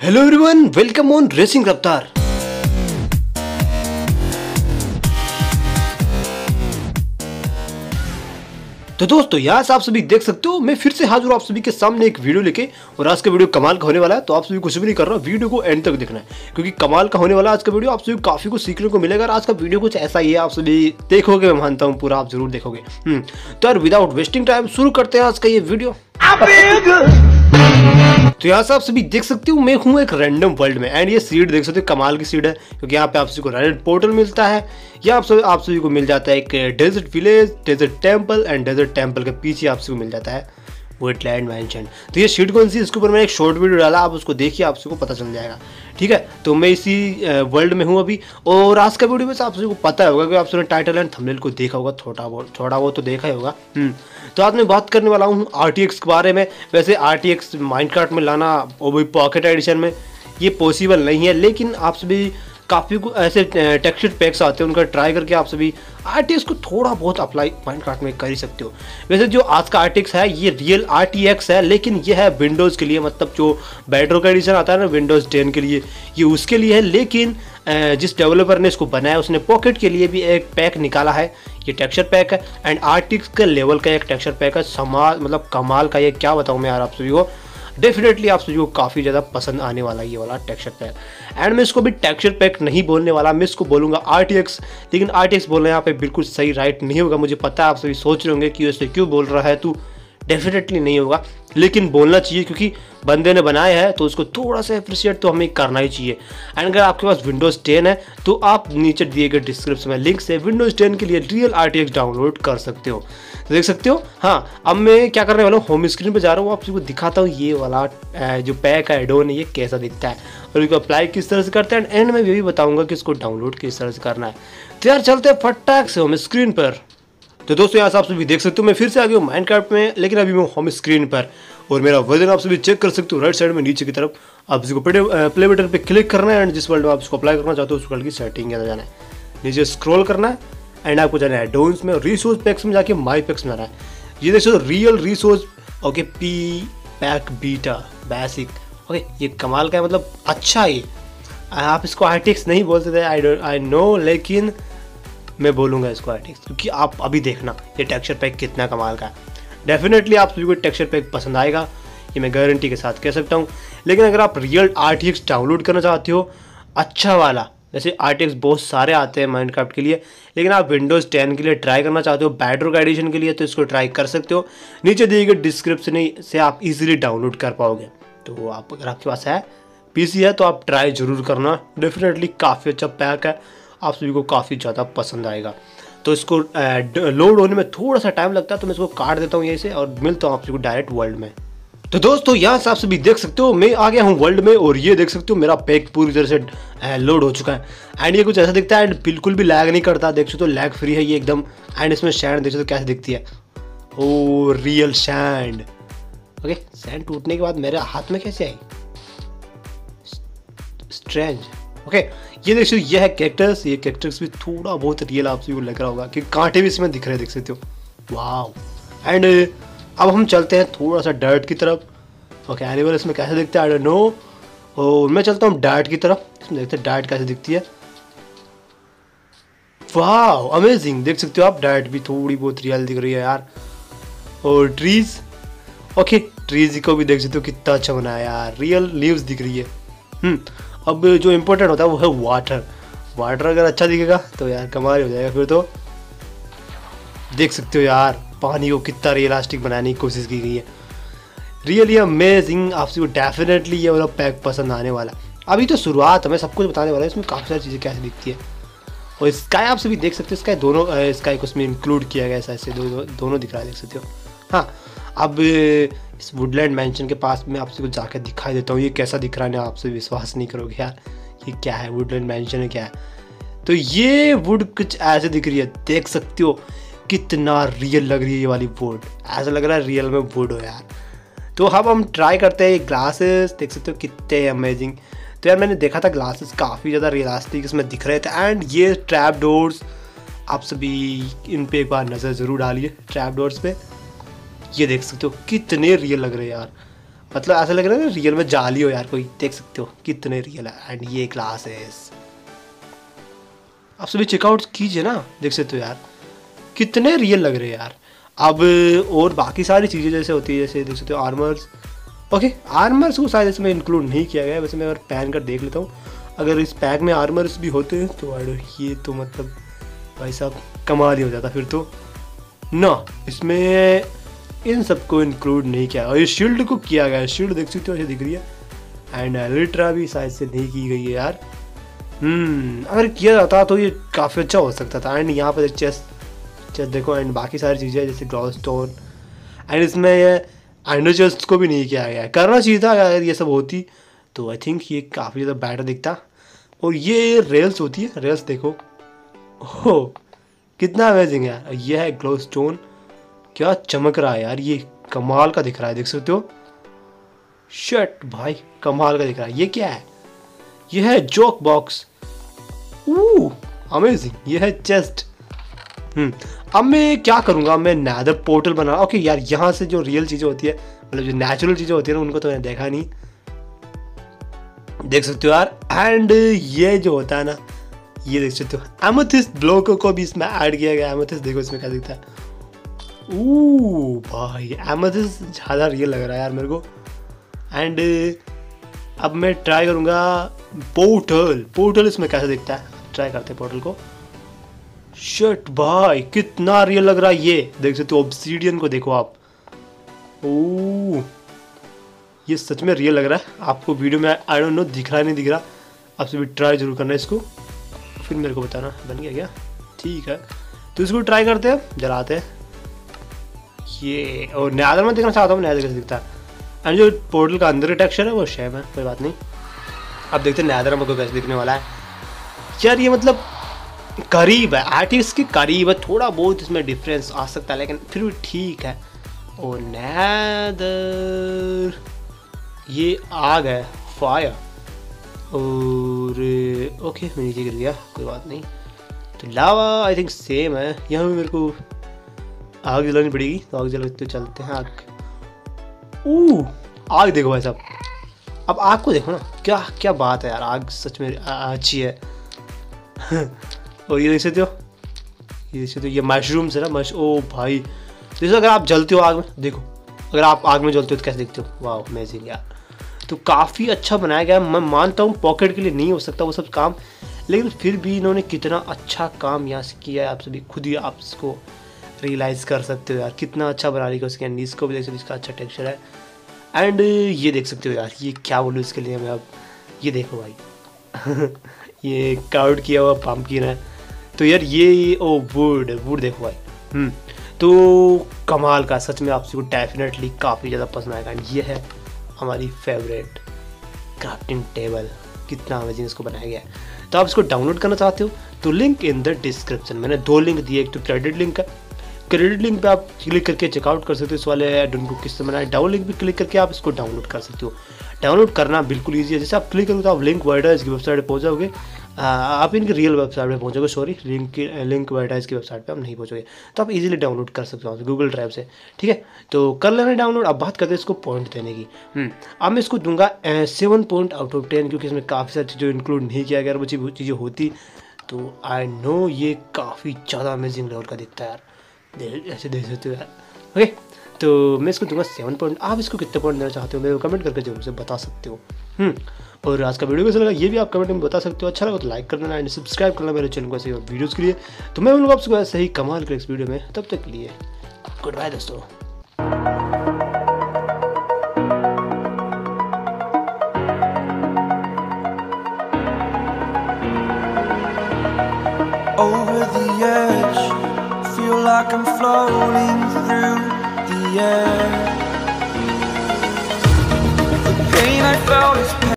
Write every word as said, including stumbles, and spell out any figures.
Hello everyone, welcome on racing Raftaar. तो दोस्तों यहाँ से आप सभी देख सकते हो मैं फिर से हाजिर हूँ आप सभी के सामने एक वीडियो लेके। और आज का वीडियो कमाल का होने वाला है, तो आप सभी कुछ भी नहीं कर रहा, वीडियो को एंड तक देखना है क्योंकि कमाल का होने वाला है आज का वीडियो। आप सभी काफी कुछ सीखने को मिलेगा। आज का वीडियो कुछ ऐसा ही है, आप सभी देखोगे, मैं मानता हूँ पूरा आप जरूर देखोगे। हम्म तो यार विदाउट वेस्टिंग टाइम शुरू करते हैं आज का ये वीडियो। तो यहाँ से आप सभी देख सकते हो मैं हूँ एक रैंडम वर्ल्ड में, एंड ये सीड देख सकते हो, कमाल की सीड है क्योंकि यहाँ पे आप सभी को रैंडम पोर्टल मिलता है। यहाँ आप सभी आप सभी को मिल जाता है एक desert village, desert temple, and desert temple के पीछे आप सभी को मिल जाता है वेटलैंड मैंशन। तो ये सीड कौन सी, इसके ऊपर मैंने एक शॉर्ट वीडियो डाला, आप उसको देखिए, आप सबको पता चल जाएगा। ठीक है, तो मैं इसी वर्ल्ड में हूँ अभी। और आज का वीडियो में से आप सभी को पता होगा कि आप सबने टाइटल एंड थंबनेल को देखा होगा, थोड़ा बहुत थोड़ा बहुत तो देखा ही होगा। तो आज मैं बात करने वाला हूँ आरटीएक्स के बारे में। वैसे आरटीएक्स माइनक्राफ्ट में लाना वो भी पॉकेट एडिशन में ये पॉसिबल नहीं है, लेकिन आप सभी काफ़ी ऐसे टेक्सचर पैक्स आते हैं, उनका ट्राई करके आप सभी आरटीएक्स को थोड़ा बहुत अप्लाई माइनक्राफ्ट में कर ही सकते हो। वैसे जो आज का आरटीएक्स है ये रियल आरटीएक्स है, लेकिन ये है विंडोज़ के लिए, मतलब जो बेडरॉक एडिशन आता है ना विंडोज़ टेन के लिए, ये उसके लिए है। लेकिन जिस डेवलपर ने इसको बनाया उसने पॉकेट के लिए भी एक पैक निकाला है, ये टेक्सचर पैक है। एंड आरटीएक्स के लेवल का एक टेक्सचर पैक है, समाल मतलब कमाल का। ये क्या बताऊँ मैं यार आप सभी को, डेफिनेटली आप सभी को काफ़ी ज़्यादा पसंद आने वाला ये वाला टेक्सचर पैक। एंड मैं इसको भी टेक्सचर पैक नहीं बोलने वाला, मैं इसको बोलूँगा आरटीएक्स। लेकिन आरटीएक्स बोलना यहाँ पे बिल्कुल सही राइट नहीं होगा। मुझे पता है आप सभी सोच रहे होंगे कि ऐसे क्यों बोल रहा है तू, डेफिनेटली नहीं होगा, लेकिन बोलना चाहिए क्योंकि बंदे ने बनाया है तो उसको थोड़ा सा अप्रिशिएट तो हमें करना ही चाहिए। एंड अगर आपके पास विंडोज़ टेन है तो आप नीचे दिए गए डिस्क्रिप्शन में लिंक से विंडोज़ टेन के लिए रियल आरटीएक्स डाउनलोड कर सकते हो, तो देख सकते हो। हाँ, अब मैं क्या करने वाला हूँ, होम स्क्रीन पे जा रहा हूँ, आप सबको दिखाता हूँ ये वाला जो पैक है एडोन है ये कैसा दिखता है और इसको अप्लाई किस तरह से करते हैं। एंड एंड में ये भी बताऊँगा कि इसको डाउनलोड किस तरह से करना है। तो यार चलते हैं फटाक से होम स्क्रीन पर। तो दोस्तों यहाँ से आप सभी देख सकते हो मैं फिर से आ गया हूँ माइनक्राफ्ट में, लेकिन अभी मैं होम स्क्रीन पर, और मेरा वर्जन आप सभी चेक कर सकते हो राइट साइड में नीचे की तरफ। आप इसको प्ले बटन पे क्लिक करना है, एंड जिस वर्ल्ड में आप इसको अप्लाई करना चाहते हो उस वर्ल्ड की सेटिंग के अंदर जाना है, नीचे स्क्रॉल करना है, एंड आपको जाना है एडोन्स में, रिसोर्स पैक्स में जाके माई पैक्स में जाना है। ये देख सकते हो real resource, okay, P pack beta basic, okay, ये कमाल का है, मतलब अच्छा है। आप इसको आरटीएक्स नहीं बोलते थे, आई डोंट आई नो, लेकिन मैं बोलूँगा इसको आरटीएक्स क्योंकि आप अभी देखना ये टेक्सचर पैक कितना कमाल का है। डेफिनेटली आप सभी को टेक्सचर पैक पसंद आएगा, ये मैं गारंटी के साथ कह सकता हूँ। लेकिन अगर आप रियल आरटीएक्स डाउनलोड करना चाहते हो अच्छा वाला, जैसे आरटीएक्स बहुत सारे आते हैं माइनक्राफ्ट के लिए, लेकिन आप विंडोज़ टेन के लिए ट्राई करना चाहते हो बेडरॉक एडिशन के लिए, तो इसको ट्राई कर सकते हो। नीचे दिए गए डिस्क्रिप्शन से आप इजीली डाउनलोड कर पाओगे। तो आप अगर आपके पास है पीसी है तो आप ट्राई जरूर करना, डेफिनेटली काफ़ी अच्छा पैक है, आप सभी को काफ़ी ज़्यादा पसंद आएगा। तो इसको लोड होने में थोड़ा सा टाइम लगता है, तो मैं इसको काट देता हूँ यहीं से और मिलता हूँ आप सभी को डायरेक्ट वर्ल्ड में। तो दोस्तों यहाँ से आप सभी देख सकते हो मैं आ गया हूँ वर्ल्ड में, और ये देख सकते हो मेरा पैक पूरी तरह से लोड हो चुका है। एंड ये कुछ ऐसा दिखता है, एंड बिल्कुल भी लैग नहीं करता, देख सकते हो लैग फ्री है ये एकदम। एंड इसमें सैंड देख सकते हो कैसे दिखती है, oh real sand. Okay, sand टूटने के बाद मेरे हाथ में कैसे आई, स्ट्रेंज। ओके okay, ये देख सकते हो ये है कैक्टस, ये कैक्टस भी थोड़ा बहुत रियल आप सभी को लग रहा होगा कि कांटे भी इसमें दिख रहे हैं, देख सकते हो, वाह। एंड अब हम चलते हैं थोड़ा सा डर्ट की तरफ। ओके, एनिमल इसमें कैसे दिखता है आई डोंट नो, और मैं चलता हूँ डर्ट की तरफ, इसमें देखते हैं डर्ट कैसे दिखती है। वाह अमेजिंग, देख सकते हो आप डर्ट भी थोड़ी बहुत रियल दिख रही है यार। और ट्रीज, ओके, ट्रीज को भी देख सकते हो कितना अच्छा बनाया यार, रियल लीव्स दिख रही है। हम्म अब जो इम्पोर्टेंट होता है वो है वाटर। वाटर अगर अच्छा दिखेगा तो यार कमाल हो जाएगा फिर तो। देख सकते हो यार पानी को कितना रियलिस्टिक बनाने की कोशिश की गई है, रियली अमेजिंग। आप सबको डेफिनेटली ये वाला पैक पसंद आने वाला। अभी तो शुरुआत है, मैं सब कुछ बताने वाला है, इसमें काफ़ी सारी चीज़ें कैसे दिखती है। और स्काई आप सभी देख सकते हो, स्काई दोनों स्काई को उसमें इंक्लूड किया गया है, ऐसे दो, दो, दोनों दिख रहा है, देख सकते हो। हाँ, अब इस वुडलैंड मैंशन के पास में आपसे कुछ जाकर दिखाई देता हूँ, ये कैसा दिख रहा है ना, आपसे विश्वास नहीं करोगे यार, ये क्या है, वुडलैंड मैंशन है क्या है। तो ये वुड कुछ ऐसे दिख रही है, देख सकते हो कितना रियल लग रही है ये वाली वुड, ऐसा लग रहा है रियल में वुड हो यार। तो अब हम ट्राई करते हैं ये ग्लासेस, देख सकते हो कितने अमेजिंग। तो यार मैंने देखा था ग्लासेस काफ़ी ज़्यादा रियलिस्टिक इसमें दिख रहे थे। एंड ये ट्रैप डोर्स, आप सभी इन पे एक बार नज़र ज़रूर डालिए ट्रैप डोर्स पे, ये देख सकते हो कितने रियल लग रहे हैं यार। मतलब ऐसा लग रहा है ना रियल में जाली हो यार कोई, देख सकते हो कितने रियल है। एंड ये ग्लासेस आप सभी चेकआउट कीजिए ना, देख सकते हो यार कितने रियल लग रहे हैं यार। अब और बाकी सारी चीज़ें जैसे होती है, जैसे देख सकते हो आर्मर्स। ओके आर्मर्स को शायद इसमें इंक्लूड नहीं किया गया है, वैसे मैं अगर पहन कर देख लेता हूँ, अगर इस पैक में आर्मर्स भी होते हैं तो आई ये तो मतलब भाई साहब कमाल ही हो जाता फिर तो ना। इसमें इन सबको इंक्लूड नहीं किया, और ये शील्ड को किया गया है, शील्ड देख सकते हो ऐसे दिख रही है। एंड एलिट्रा भी शायद से नहीं की गई है यार। हम्म अगर किया जाता तो ये काफ़ी अच्छा हो सकता था। एंड यहाँ पर चेस्ट चेस्ट देखो, एंड बाकी सारी चीज़ें जैसे ग्लॉस स्टोन। एंड इसमें ये एंडो चेस्ट को भी नहीं किया गया है, करना चाहिए था अगर ये सब होती तो आई थिंक ये काफ़ी ज़्यादा बेटर दिखता। और ये रेल्स होती है, रेल्स देखो, ओह कितना अमेजिंग है। ये है ग्लो स्टोन, क्या चमक रहा है यार, ये कमाल का दिख रहा है, देख सकते हो। शट भाई कमाल का दिख रहा है। ये क्या है, ये है जोक बॉक्स, अमेजिंग। ये है चेस्ट। हम्म अब मैं क्या करूँगा, मैं नैदर पोर्टल बना। ओके यार यहाँ से जो रियल चीज़ें होती है, मतलब जो नेचुरल चीज़ें होती है ना, उनको तो मैंने देखा नहीं, देख सकते हो यार। एंड ये जो होता है ना, ये देख सकते हो एमेथिस्ट ब्लॉक को भी इसमें ऐड किया गया। एमेथिस्ट देखो इसमें क्या दिखता है, ओह भाई एमेथिस्ट ज़्यादा रियल लग रहा है यार मेरे को। एंड अब मैं ट्राई करूँगा पोर्टल। पोर्टल इसमें कैसे दिखता है, ट्राई करते हैं पोर्टल को। शट भाई कितना रियल लग रहा है, ये देख सकते हो। ऑब्सीडियन को देखो आप, ओह ये सच में रियल लग रहा है। आपको वीडियो में आई डोंट नो दिख रहा है नहीं दिख रहा, आपसे भी ट्राई जरूर करना है इसको, फिर मेरे को बताना बन गया क्या। ठीक है तो इसको ट्राई करते हैं, जलाते हैं ये। और नैदर में देखना चाहता हूँ, नैदर कैसे दिखता है। एंड जो पोर्टल का अंदर का टेक्सचर है वो सेम है, कोई बात नहीं। अब देखते हैं नैदर में को कैसे दिखने वाला है यार। ये मतलब करीब है, आर्टिस्ट के करीब है, थोड़ा बहुत इसमें डिफरेंस आ सकता है लेकिन फिर भी ठीक है। और नैदर ये आग है, फायर। और ओके मैं नीचे गिर गया, कोई बात नहीं। तो लावा आई थिंक सेम है, यहाँ भी मेरे को आग जलानी पड़ेगी, तो आग जलाते चलते हैं। आग ओह आग देखो भाई साहब, अब आग को देखो ना, क्या क्या बात है यार, आग सच में अच्छी है। और ये देख सकते हो, ये देख सकते हो ये मशरूम्स है ना, मश ओ भाई जैसे अगर आप जलते हो आग में, देखो अगर आप आग में जलते हो तो कैसे दिखते हो, वाह अमेजिंग यार। तो काफ़ी अच्छा बनाया गया, मैं मानता हूँ पॉकेट के लिए नहीं हो सकता वो सब काम, लेकिन फिर भी इन्होंने कितना अच्छा काम यहाँ से किया है, आप सभी खुद ही आप इसको रियलाइज़ कर सकते हो यार, कितना अच्छा बना रही है। उसके नीज को भी देख सकते हो, इसका अच्छा टेक्सचर है। एंड ये देख सकते हो यार, ये क्या बोलूँ इसके लिए मैं अब, ये देखो भाई ये काउट किया हुआ पम्पकिन है। तो यार ये ओ वुड वुड देखो भाई, हम्म तो कमाल का, सच में आपसे को डेफिनेटली काफ़ी ज़्यादा पसंद आएगा। एंड ये है हमारी फेवरेट क्राफ्टिंग टेबल, कितना अमेजिंग इसको बनाया गया है। तो आप इसको डाउनलोड करना चाहते हो तो लिंक इन द डिस्क्रिप्शन, मैंने दो लिंक दिए, एक तो क्रेडिट लिंक है, क्रेडिट लिंक पे आप क्लिक करके चेकआउट कर सकते हो इस वाले एडन को किससे बनाए। डाउन लिंक पे क्लिक करके आप इसको डाउनलोड कर सकते हो। डाउनलोड करना बिल्कुल ईजी है, जैसे आप क्लिक करोगे तो आप लिंक वर्डाइज की वेबसाइट पर पहुँच जाओगे, आप इनकी रियल वेबसाइट पे पहुँचोगे, सॉरी लिंक की लिंक वर्डाइज की वेबसाइट पे आप नहीं पहुँचोगे, तो आप इजीली डाउनलोड कर सकते हो गूगल ड्राइव से। ठीक है तो कर लेना डाउनलोड। अब बात करते हैं इसको पॉइंट देने की। अब मैं इसको दूंगा seven point out of ten, क्योंकि इसमें काफ़ी सारी चीज़ें इंक्लूड नहीं किया गया, वो चीज़ें होती तो आई नो ये काफ़ी ज़्यादा अमेजिंग लेवल का दिखता है यार, ऐसे देख सकते हो यार। ओके तो मैं इसको दूंगा सेवन पॉइंट। आप इसको कितने पॉइंट देना चाहते हो मेरे को कमेंट करके जरूर से बता सकते हो। हम्म और आज का वीडियो कैसा लगा ये भी आप कमेंट में बता सकते हो। अच्छा लगा तो लाइक कर देना एंड सब्सक्राइब करना मेरे चैनल को ऐसे और वीडियोज़ के लिए। तो मैं मिलूंगा आपसे ऐसे ही कमाल के नेक्स्ट वीडियो में, तब तक के लिए गुड बाय दोस्तों। Over the edge, feel like I'm floating through the air. The pain I felt is